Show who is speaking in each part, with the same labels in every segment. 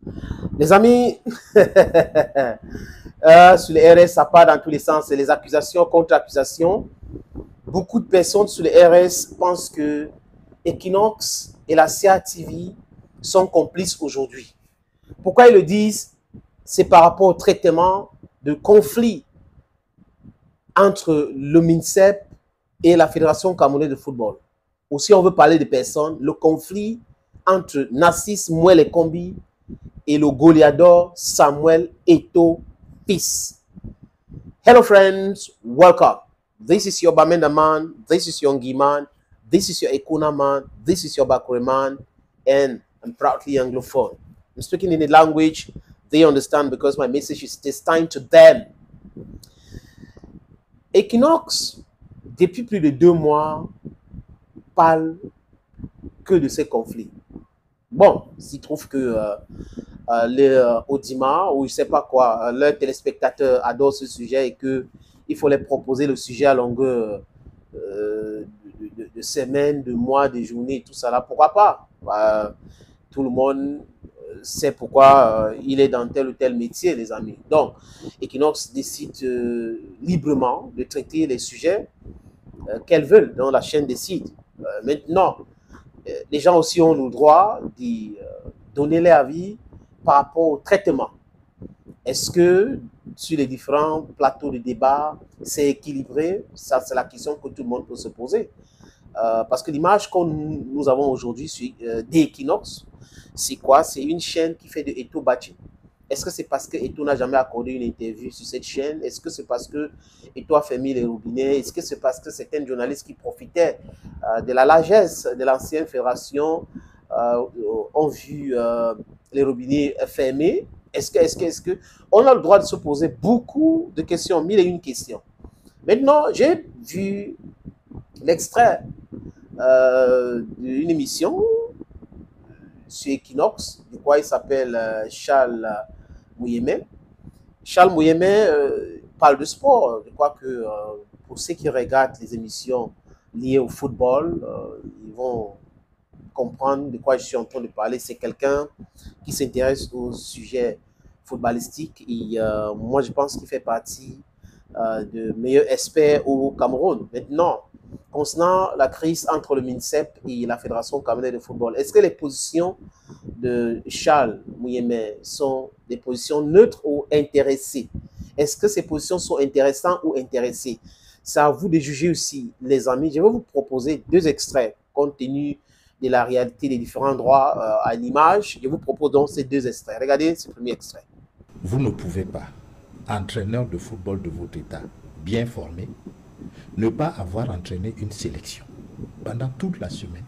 Speaker 1: Les amis, sur les RS, ça part dans tous les sens. C'est les accusations contre accusations. Beaucoup de personnes sur les RS pensent que Equinox et la CATV sont complices aujourd'hui. Pourquoi ils le disent? C'est par rapport au traitement de conflit entre le MINSEP et la Fédération camerounaise de football. Aussi, on veut parler de personnes, le conflit entre Nassis Mouel et Kombi et le Goliador Samuel Eto'o fils. Hello friends, welcome. This is your Bamenda man, this is your Ngi man, this is your Ekuna man, this is your Bakure man, and I'm proudly Anglophone. I'm speaking in a language they understand because my message is destined to them. Equinox, depuis plus de 2 mois, parle que de ces conflits. Bon, s'ils trouvent que les Audima ou je ne sais pas quoi, leurs téléspectateurs adorent ce sujet et qu'il faut les proposer le sujet à longueur de semaines, de mois, de journées, tout ça là, pourquoi pas? Tout le monde sait pourquoi il est dans tel ou tel métier, les amis. Donc, Equinox décide librement de traiter les sujets qu'elles veulent, dont la chaîne décide. Maintenant, les gens aussi ont le droit de donner leur avis par rapport au traitement. Est-ce que sur les différents plateaux de débat, c'est équilibré? Ça, c'est la question que tout le monde peut se poser. Parce que l'image que nous avons aujourd'hui d'Equinox, c'est quoi? C'est une chaîne qui fait de Eto'o Bachi. Est-ce que c'est parce que Eto'o n'a jamais accordé une interview sur cette chaîne? Est-ce que c'est parce que Eto'o a fermé les robinets? Est-ce que c'est parce que certains journalistes qui profitaient de la largesse de l'ancienne fédération ont vu les robinets fermés? Est-ce que on a le droit de se poser beaucoup de questions, 1001 questions. Maintenant, j'ai vu l'extrait d'une émission sur Equinox, de quoi il s'appelle Charles Mouyemé. Charles Mouyemé parle de sport. Je crois que pour ceux qui regardent les émissions liées au football, ils vont comprendre de quoi je suis en train de parler. C'est quelqu'un qui s'intéresse aux sujets footballistiques et moi je pense qu'il fait partie de meilleurs experts au Cameroun. Maintenant, concernant la crise entre le MINSEP et la Fédération camerounaise de football, est-ce que les positions de Charles Mouyemé sont des positions neutres ou intéressées? Est-ce que ces positions sont intéressantes ou intéressées? C'est à vous de juger aussi, les amis. Je vais vous proposer 2 extraits compte tenu de la réalité des différents droits à l'image. Je vous propose donc ces 2 extraits. Regardez ce premier extrait.
Speaker 2: Vous ne pouvez pas, entraîneur de football de votre état, bien formé, ne pas avoir entraîné une sélection pendant toute la semaine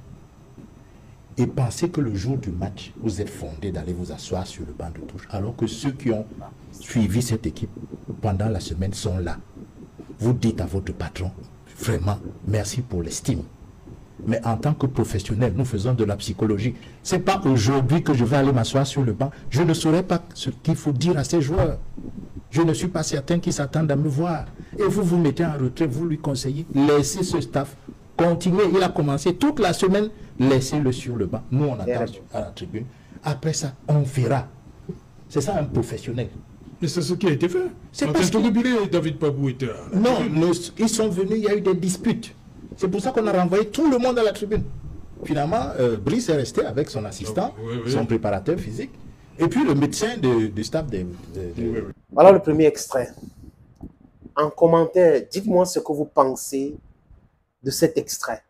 Speaker 2: et penser que le jour du match, vous êtes fondé d'aller vous asseoir sur le banc de touche, alors que ceux qui ont suivi cette équipe pendant la semaine sont là. Vous dites à votre patron, vraiment, merci pour l'estime. Mais en tant que professionnel, nous faisons de la psychologie. Ce n'est pas aujourd'hui que je vais aller m'asseoir sur le banc. Je ne saurais pas ce qu'il faut dire à ces joueurs. Je ne suis pas certain qu'ils s'attendent à me voir. Et vous vous mettez en retrait, vous lui conseillez, laissez ce staff continuer. Il a commencé toute la semaine, laissez-le sur le banc. Nous, on attend à la tribune. Après ça, on verra. C'est ça un professionnel.
Speaker 3: Mais c'est ce qui a été fait.
Speaker 2: C'est parce que
Speaker 3: David Pabou était là.
Speaker 2: Non, ils sont venus, il y a eu des disputes. C'est pour ça qu'on a renvoyé tout le monde à la tribune. Finalement, Brice est resté avec son assistant, son préparateur physique, et puis le médecin du staff
Speaker 1: Voilà le premier extrait. En commentaire, dites-moi ce que vous pensez de cet extrait.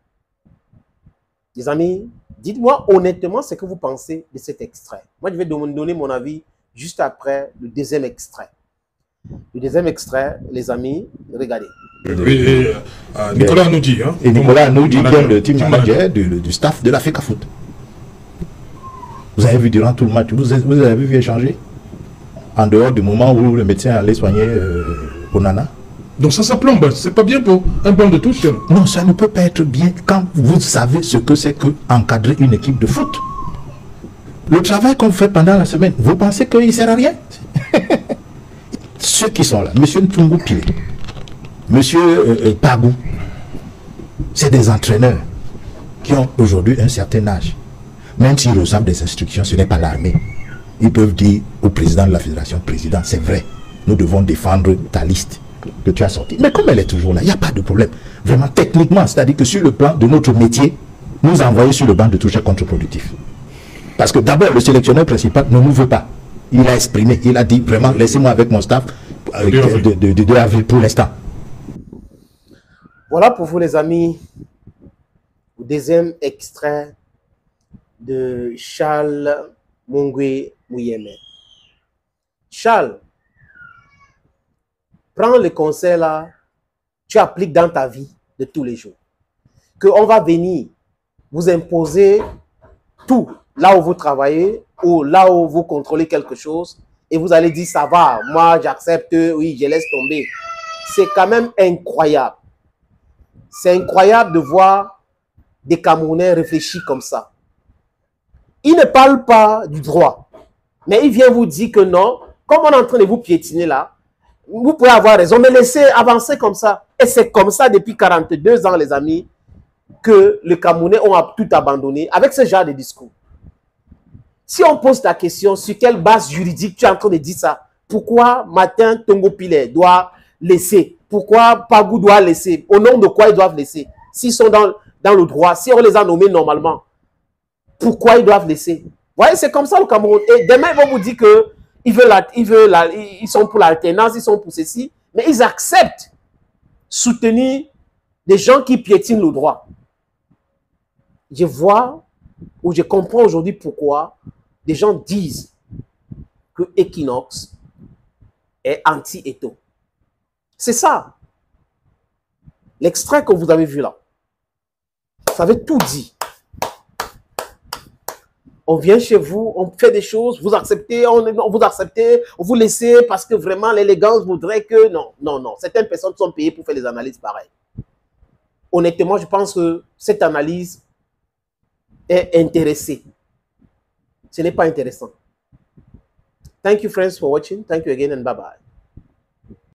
Speaker 1: Les amis, dites-moi honnêtement ce que vous pensez de cet extrait. Moi, je vais donner mon avis juste après le 2e extrait. Le 2e extrait, les amis, regardez.
Speaker 3: Nicolas Anoudi. Hein,
Speaker 2: et Nicolas Anoudi, qui est le team manager du staff de la FECAFOOT. Vous avez vu durant tout le match, vous avez vu échanger en dehors du moment où le médecin allait soigner Onana.
Speaker 3: Donc ça plombe, c'est pas bien pour un banc de touche.
Speaker 2: Non, ça ne peut pas être bien quand vous savez ce que c'est que encadrer une équipe de foot. Le travail qu'on fait pendant la semaine, vous pensez qu'il ne sert à rien? Ceux qui sont là, M. Ntungu Pile, M. Pagou, c'est des entraîneurs qui ont aujourd'hui un certain âge. Même s'ils reçoivent des instructions, ce n'est pas l'armée. Ils peuvent dire au président de la fédération, président, c'est vrai, nous devons défendre ta liste que tu as sortie. Mais comme elle est toujours là, il n'y a pas de problème. Vraiment, techniquement, c'est-à-dire que sur le plan de notre métier, nous envoyer sur le banc de touche est contre-productif. Parce que d'abord, le sélectionneur principal ne nous veut pas. Il a exprimé, il a dit vraiment, laissez-moi avec mon staff de 2 avril pour l'instant.
Speaker 1: Voilà pour vous les amis, le deuxième extrait de Charles Mungwe Muyeme. Charles, prends le conseil là, tu appliques dans ta vie de tous les jours. Qu'on va venir vous imposer tout là où vous travaillez ou là où vous contrôlez quelque chose et vous allez dire ça va, moi j'accepte, oui, je laisse tomber. C'est quand même incroyable. C'est incroyable de voir des Camerounais réfléchir comme ça. Ils ne parlent pas du droit, mais ils viennent vous dire que non, comme on est en train de vous piétiner là, vous pouvez avoir raison, mais laissez avancer comme ça. Et c'est comme ça depuis 42 ans, les amis, que les Camerounais ont tout abandonné avec ce genre de discours. Si on pose la question, sur quelle base juridique tu es en train de dire ça? Pourquoi Martin Tongo Pile doit laisser? Pourquoi Pagou doit laisser? Au nom de quoi ils doivent laisser? S'ils sont dans le droit, si on les a nommés normalement, pourquoi ils doivent laisser? Vous voyez, c'est comme ça le Cameroun. Et demain, ils vont vous dire qu'ils sont pour l'alternance, ils sont pour ceci, mais ils acceptent soutenir des gens qui piétinent le droit. Je vois ou je comprends aujourd'hui pourquoi des gens disent que Equinox est anti-Eto. C'est ça. L'extrait que vous avez vu là, ça veut tout dire. On vient chez vous, on fait des choses, vous acceptez, on vous acceptez, on vous laissez parce que vraiment l'élégance voudrait que... Non, non, non. Certaines personnes sont payées pour faire des analyses pareilles. Honnêtement, je pense que cette analyse est intéressée. Ce n'est pas intéressant. Thank you friends for watching. Thank you again and bye bye.